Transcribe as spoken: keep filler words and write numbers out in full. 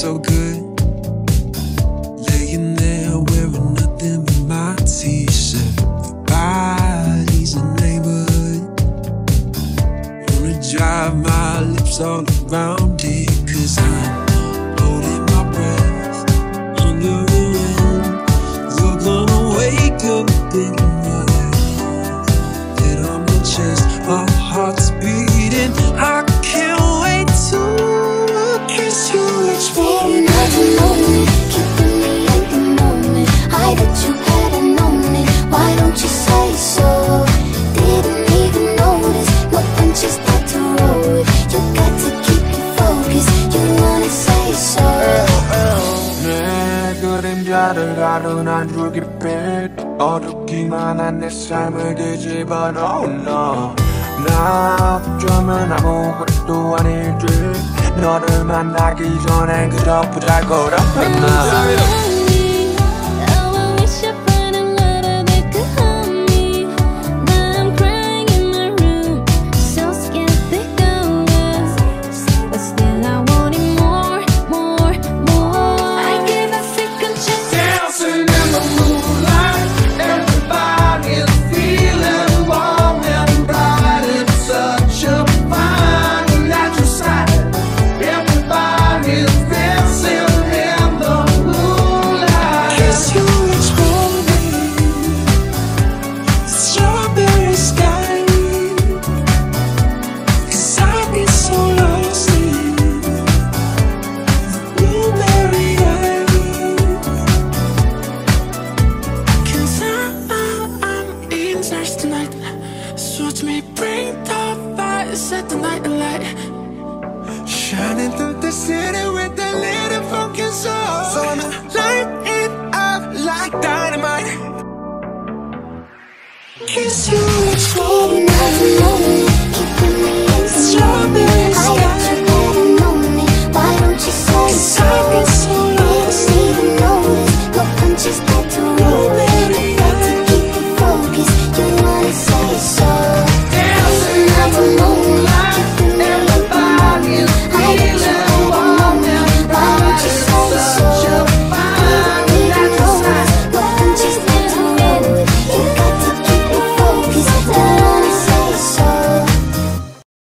so good. Laying there wearing nothing but my t-shirt. Body's a neighborhood. Wanna drive my lips all around it, cause I'm holding my breath under the wind. You're gonna wake up in my head, head on my chest, my heart's beating. I can't wait to kiss you each morning. Every moment, keeping me at the moment. I that you hadn't known it. Why don't you say so? Didn't even notice. No punches start to roll it. You got to keep it focused. You wanna say so. 내 그림자를 가루난 줄기빛 어둡기만 한 내 삶을 뒤집어 놓은 너. 나 어쩌면 아무것도 아닐지. 너를 만나기 전엔 그저 부잘거렸던 나. Shining through the city with a little focus on. So I'ma light it up like dynamite. Kiss you each morning.